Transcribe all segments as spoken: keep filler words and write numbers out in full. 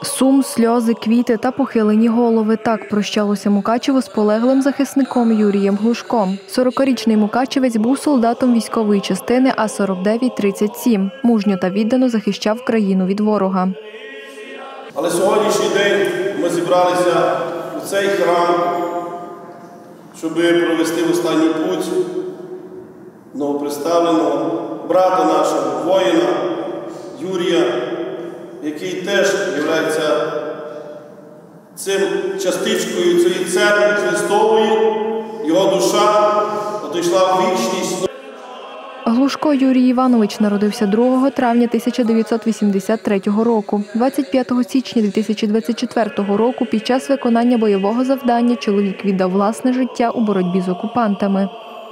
Сум, сльози, квіти та похилені голови. Так прощалося Мукачево з полеглим захисником Юрієм Глушком. сорокарічний мукачевець був солдатом військової частини А сорок дев'ять тридцять сім. Мужньо та віддано захищав країну від ворога. Але сьогоднішній день ми зібралися у цей храм, щоб провести в останній путь новоприставленого брата нашого, воїна Юрія, який теж є цим частичкою цієї церкви Христової. Його душа одійшла в вічність. Глушко Юрій Іванович народився другого травня тисяча дев'ятсот вісімдесят третього року. двадцять п'ятого січня дві тисячі двадцять четвертого року під час виконання бойового завдання чоловік віддав власне життя у боротьбі з окупантами.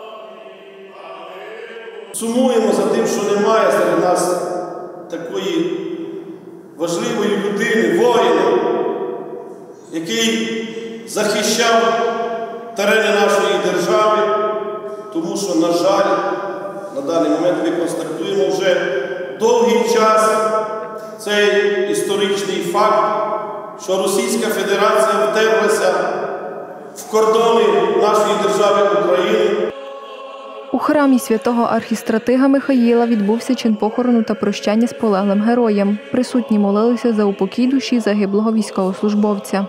Сумуємо за тим, що немає серед нас такої важливої людини, воїна, який захищав терени нашої держави, тому що, на жаль, на даний момент ми констатуємо вже довгий час цей історичний факт, що Російська Федерація вдерлася в кордони нашої держави України. У храмі святого архістратига Михаїла відбувся чин похорону та прощання з полеглим героєм. Присутні молилися за упокій душі загиблого військовослужбовця.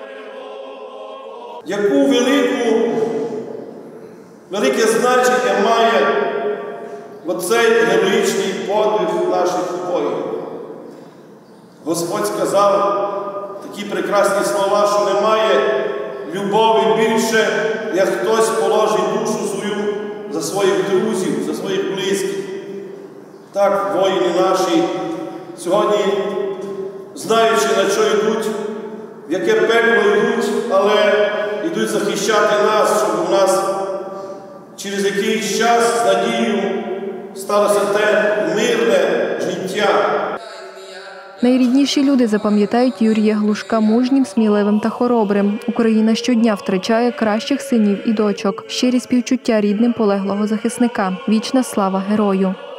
Яку велику, велике значення має оцей героїчний подвиг наших воїнів. Господь сказав такі прекрасні слова, що немає любові більше, як хтось положить душу свою за своїх друзів, за своїх близьких. Так, воїни наші сьогодні, знаючи, на що йдуть, в яке пекло йдуть, але йдуть захищати нас, щоб у нас через якийсь час з надією сталося те мирне життя. Найрідніші люди запам'ятають Юрія Глушка мужнім, сміливим та хоробрим. Україна щодня втрачає кращих синів і дочок. Щирі співчуття рідним полеглого захисника. Вічна слава герою.